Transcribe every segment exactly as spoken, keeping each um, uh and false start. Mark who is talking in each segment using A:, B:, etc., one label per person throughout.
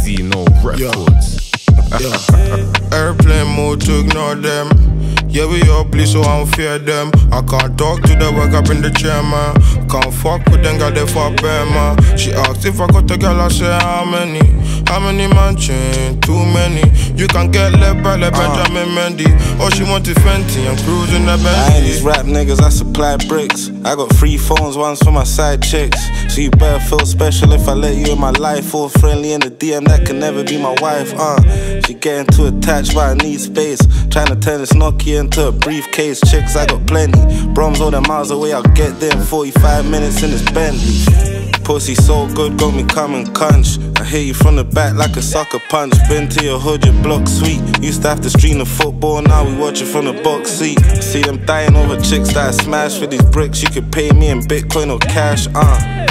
A: Casino Records.
B: Yeah. Yeah. Airplane mode to ignore them. Yeah, we all bleed, so I don't fear them. I can't talk to the work up in the chair, man. Can't fuck with them, got they for bear, man. She asked if I got a girl, I say how many? How many mansions? Too many. You can get left by like Benjamin uh. Mendy. Or she want to Fenty, I'm cruising the Bentley.
C: I ain't these rap niggas, I supply bricks. I got three phones, one's for my side chicks. So you better feel special if I let you in my life. Or friendly in the D M, that can never be my wife, uh She getting too attached, but I need space. Trying to turn this Nokia into a briefcase. Chicks, I got plenty. Broms all the miles away, I'll get there in forty-five minutes in this Bentley. Pussy so good, got me coming cunch. I hit you from the back like a sucker punch. Been to your hood, your block sweet. Used to have to stream the football, now we watch it from the box seat. See them dying over chicks that I smash for these bricks. You could pay me in Bitcoin or cash, uh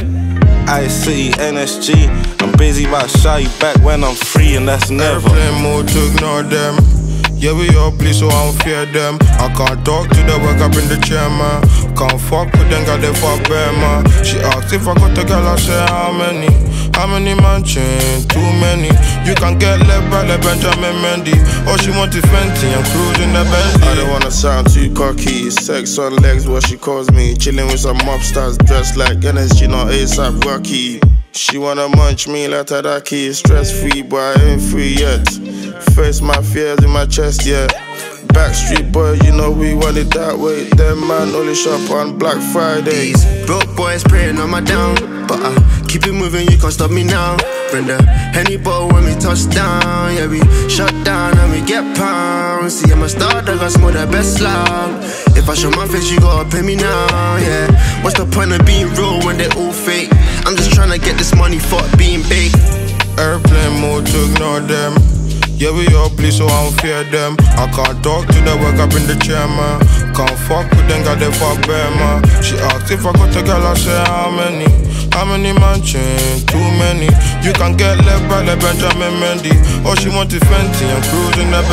C: Ice City, N S G. I'm busy about to shout you back when I'm free, and that's never.
B: Airplane mode to ignore them. Yeah, we all bleed, so I don't fear them. I can't talk to the work up in the chair, man. Can't fuck with them, got they for bear, man. She asked if I got a girl, I say how many? How many mansions? Too many. You can get left by like Benjamin Mendy. Or she want to Fenty, I'm cruising the Bentley. I don't wanna sound too cocky. Sex on legs, what she calls me. Chilling with some mobsters dressed like N S G, not ASAP Rocky. She wanna munch me like Tadaki. Stress free, but I ain't free yet. Face my fears in my chest, yeah. Backstreet boy, you know we want it that way. Them man only shop on Black Friday.
D: These broke boys praying on my down, but I keep it moving, you can't stop me now. Bring the Henny bottle when we touch down. Yeah, we shut down and we get pounds. See, I'm a star, dog, I smell the best loud. If I show my face, you gotta pay me now, yeah. What's the point of being real when they're all fake? I'm just trying to get this money, fuck being big.
B: Airplane mode to ignore them. Yeah, we all bleed, so I don't fear them. I can't talk to the work up in the chair, man. Can't fuck with them, got they for bear, man. She asked if I got a girl, I say how many? How many mansions? Too many. You can get left by like Benjamin Mendy. Or she want to Fenty, I'm cruising the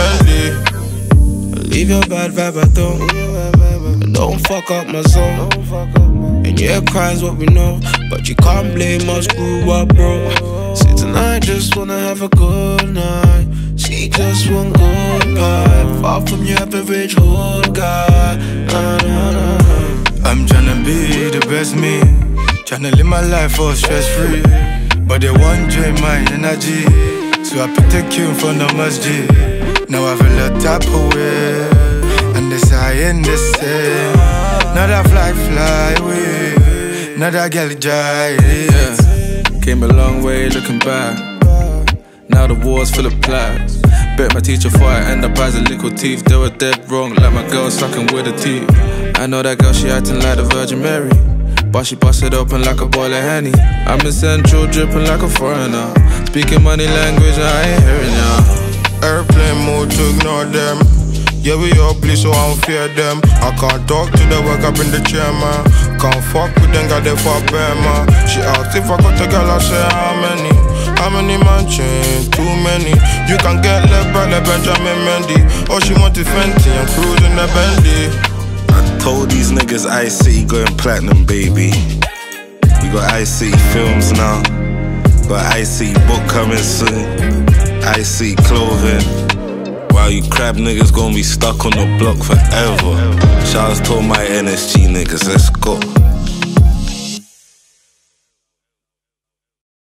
B: Bentley.
E: Leave your bad vibe at home. Don't fuck up my zone. And yeah, crime's what we know, but you can't blame us, grew up, bro. See, tonight just wanna have a good night. She just one good vibe. Far from your average hood guy. Nah, nah, nah.
F: I'm tryna be the best me. Tryna live my life all stress free. But they won't drain my energy. So I put the queue in front of masjid. Now I feel a tap away. And this I in the same. Now that fly fly away. Now that girl dry, yeah.
G: Came a long way looking back. Now the war's full of plaques. Bet my teacher before I end up as a little thief. They were dead wrong, like my girl sucking with her teeth. I know that girl, she acting like the Virgin Mary, but she busted open like a boiler Henny. I'm in Central dripping like a foreigner, speaking money language I ain't hearing ya.
B: Airplane mode to ignore them. Yeah, we all bleed, so I don't fear them. I can't talk to the work up in the chair, man. Can't fuck with them, got they for bear, man. She asked if I got a girl, I say how many? How many mansions? Too many. You can get left by like Benjamin Mendy. Or she want to Fenty, I'm cruising the Bentley.
C: I told these niggas Ice City going platinum, baby. We got Ice City films now. Got Ice City book coming soon. Ice City clothing. While you crab niggas gon' be stuck on the block forever. Shout out to all my N S G niggas, let's go.